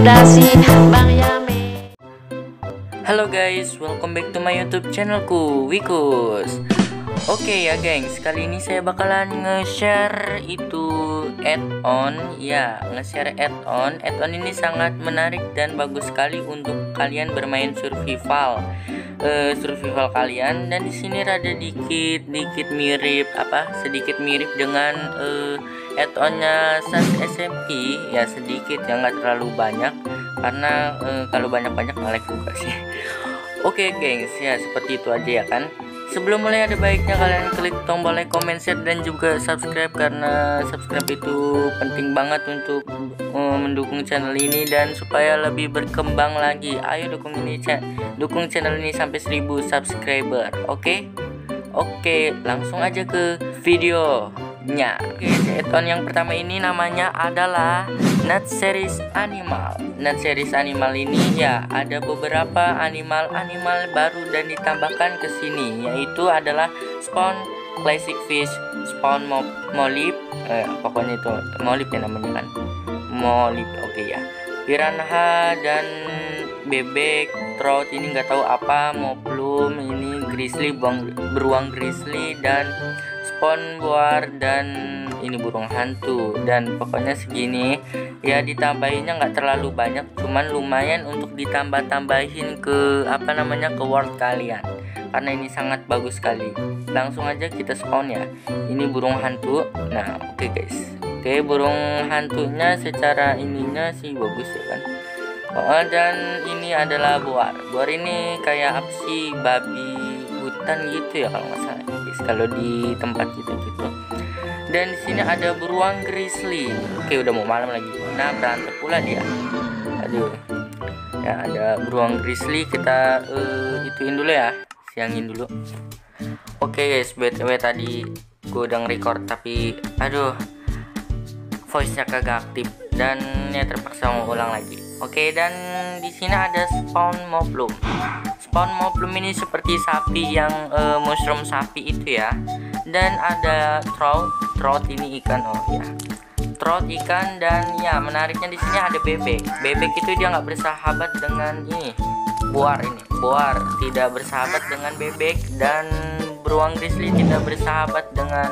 rekomendasi Bang Yame. Halo guys, welcome back to my YouTube channelku, Wikus. Oke ya gengs, kali ini saya bakalan nge-share itu add-on. Ya, nge-share add-on. Add-on ini sangat menarik dan bagus sekali untuk kalian bermain survival. Survival kalian, dan di sini rada sedikit mirip dengan add-onnya Sans SMP. Ya sedikit ya, nggak terlalu banyak, karena kalau banyak-banyak nge-lag juga sih. Oke gengs, ya seperti itu aja ya kan. Sebelum mulai ada baiknya kalian klik tombol like, comment, share, dan juga subscribe, karena subscribe itu penting banget untuk mendukung channel ini dan supaya lebih berkembang lagi. Ayo dukung channel ini sampai 1000 subscriber. Oke, langsung aja ke videonya. Oke, add-on yang pertama ini namanya adalah Nut Series Animal. Nut Series Animal ini ya ada beberapa animal baru dan ditambahkan ke sini, yaitu adalah Spawn Classic Fish, Spawn Molip, pokoknya itu Molip ya namanya kan, Molip. Oke ya, Piranha dan bebek, trout ini nggak tahu apa, Moplum ini grizzly, beruang grizzly, dan spawn boar, dan ini burung hantu. Dan pokoknya segini ya, ditambahinnya nggak terlalu banyak, cuman lumayan untuk ditambah-tambahin ke ke world kalian, karena ini sangat bagus sekali. Langsung aja kita spawn ya. Ini burung hantu. Nah oke guys, burung hantunya secara ininya sih bagus ya kan. Dan ini adalah boar. Boar ini kayak apa sih, babi hutan gitu ya kalau nggak salah guys, kalau di tempat gitu. Dan di sini ada beruang grizzly. Oke, udah mau malam lagi. Nah, berantem pula dia. Aduh. Ya, ada beruang grizzly, kita ituin dulu ya. Siangin dulu. Oke guys, BTW tadi gue udah nge-record tapi aduh, voice-nya kagak aktif dan ya terpaksa mau ulang lagi. Oke, dan di sini ada Spawn Moplum. Spawn Moplum ini seperti sapi yang mushroom sapi itu ya. Dan ada trout ini ikan, trout ikan. Dan ya menariknya di sini ada bebek. Bebek itu dia nggak bersahabat dengan ini boar. Tidak bersahabat dengan bebek, dan beruang grizzly tidak bersahabat dengan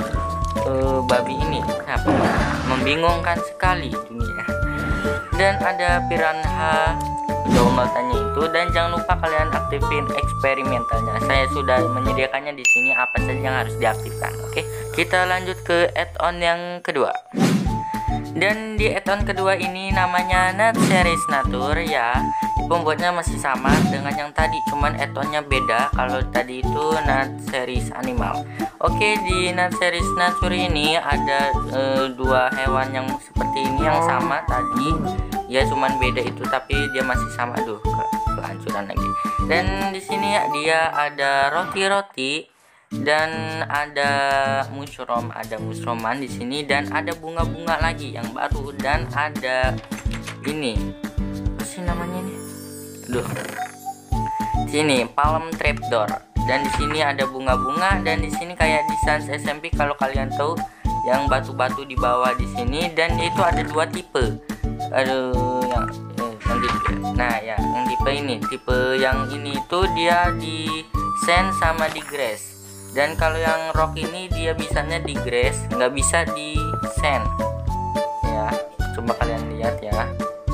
babi ini. Kenapa? Membingungkan sekali dunia. Dan ada piranha tanya itu, dan jangan lupa kalian aktifin eksperimentalnya. Saya sudah menyediakannya di sini apa saja yang harus diaktifkan. Oke, kita lanjut ke add-on yang kedua. Dan di add-on kedua ini namanya Nut Series Nature ya. Pembuatnya masih sama dengan yang tadi, cuman add-onnya beda. Kalau tadi itu Nut Series Animal. Oke, di Nut Series Nature ini ada dua hewan yang seperti ini yang sama tadi. Ya cuman beda itu, tapi dia masih sama. Aduh, kehancuran lagi. Dan di sini dia ada roti-roti, dan ada mushroom-an di sini, dan ada bunga-bunga lagi yang baru, dan ada ini apa sih namanya ini? Aduh. Sini palm trapdoor, dan di sini ada bunga-bunga, dan di sini kayak di Sans SMP kalau kalian tahu yang batu-batu di bawah di sini, dan itu ada dua tipe. Yang tipe ini, tipe yang ini tuh dia di sand sama di grass. Dan kalau yang rock ini dia bisanya di grass, nggak bisa di sand. Ya, coba kalian lihat ya.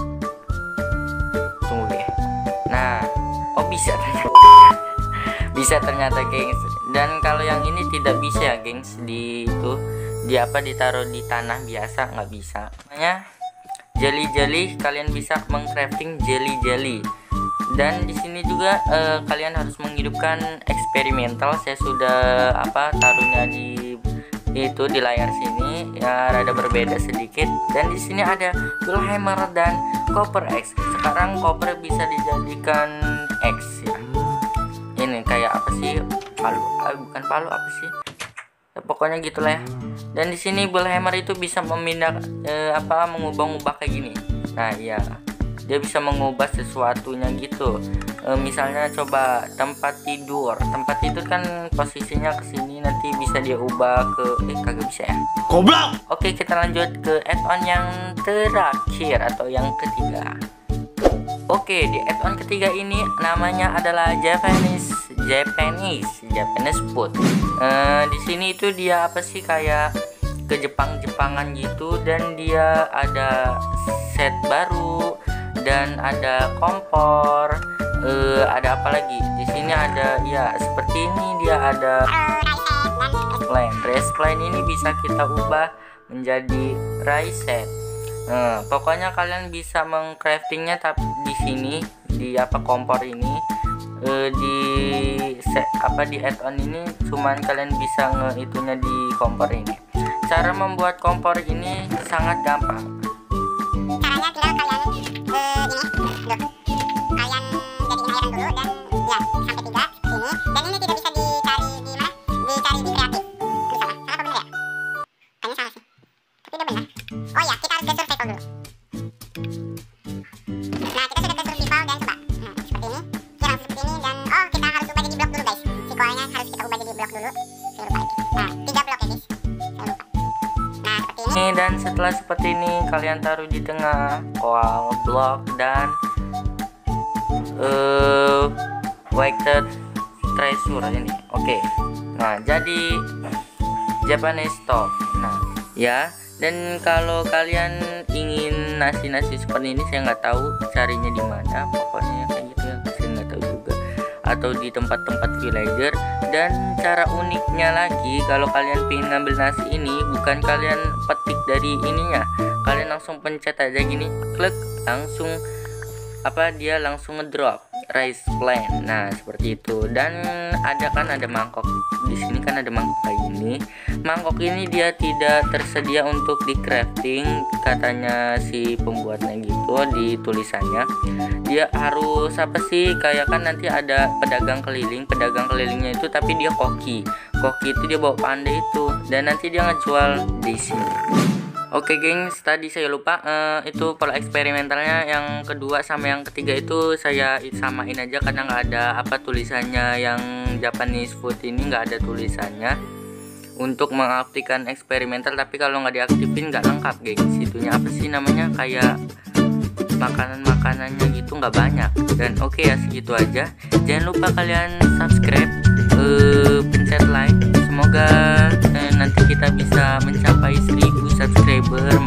Tunggu deh. Nah, bisa ternyata. Bisa ternyata gengs. Dan kalau yang ini tidak bisa ya gengs, ditaruh di tanah biasa nggak bisa. Makanya jelly kalian bisa mengcrafting jelly. Dan di sini juga kalian harus menghidupkan eksperimental. Saya sudah taruhnya di layar sini ya, rada berbeda sedikit. Dan di sini ada Bullhammer dan Copper X. Sekarang copper bisa dijadikan X ya. Ini kayak apa sih? Bukan palu, apa sih? Ya, pokoknya gitulah ya. Dan di sini Bullhammer itu bisa mengubah kayak gini. Nah iya, dia bisa mengubah sesuatunya gitu. Misalnya coba tempat tidur kan posisinya ke sini, nanti bisa dia ubah ke kagak bisa ya. Goblok. Oke, kita lanjut ke add-on yang terakhir atau yang ketiga. Oke, di add-on ketiga ini namanya adalah Japanese food. Di sini itu dia apa sih, kayak ke Jepangan gitu, dan dia ada set baru dan ada kompor. Ada apa lagi? Di sini ada ya seperti ini, dia ada rice plan ini bisa kita ubah menjadi rice set. Pokoknya kalian bisa mengcraftingnya tapi di sini di kompor ini di add-on ini cuman kalian bisa ngehitunya di kompor ini. Cara membuat kompor ini sangat gampang. Caranya tinggal kalian jadiin iron dulu, dan ya sampai 3 ini, dan ini tidak bisa dicari di mana, dicari di kreatif. Ini salah apa bener ya? Kayaknya salah sih, tapi udah benar. Oh ya, kita harus ke survival dulu. Nah, kita sudah ke survival dan coba seperti ini, kita langsung seperti ini, dan kita harus ubah jadi blok dulu guys. Si koalnya harus kita ubah jadi blok dulu. Saya lupa lagi. Nah, 3 blok ya guys, saya lupa. Nah, seperti ini. Dan setelah seperti ini kalian taruh di tengah koal blok dan weighted treasure ini. Oke. Nah, jadi Japanese stove. Nah, ya. Dan kalau kalian ingin nasi seperti ini, saya nggak tahu carinya di mana. Pokoknya kayak gitu ya, saya nggak tahu juga. Atau di tempat-tempat villager. Dan cara uniknya lagi, kalau kalian pengen ngambil nasi ini, bukan kalian petik dari ininya, kalian langsung pencet aja gini, klik, langsung dia langsung ngedrop rice plan. Nah, seperti itu. Dan ada mangkok di sini, kan ada mangkok kayak gini. Mangkok ini dia tidak tersedia untuk di crafting, katanya si pembuatnya gitu di tulisannya. Dia harus kayak kan nanti ada pedagang kelilingnya itu, tapi dia koki itu dia bawa pandai itu, dan nanti dia ngejual di sini. Oke gengs, tadi saya lupa itu pola eksperimentalnya yang kedua sama yang ketiga itu saya samain aja karena nggak ada tulisannya. Yang Japanese food ini nggak ada tulisannya untuk mengaktifkan eksperimental, tapi kalau nggak diaktifin nggak lengkap gengs. Itunya apa sih namanya, kayak makanannya gitu nggak banyak. Dan oke ya, segitu aja. Jangan lupa kalian subscribe, pencet like. Semoga nanti kita bisa mencapai 1000 subscriber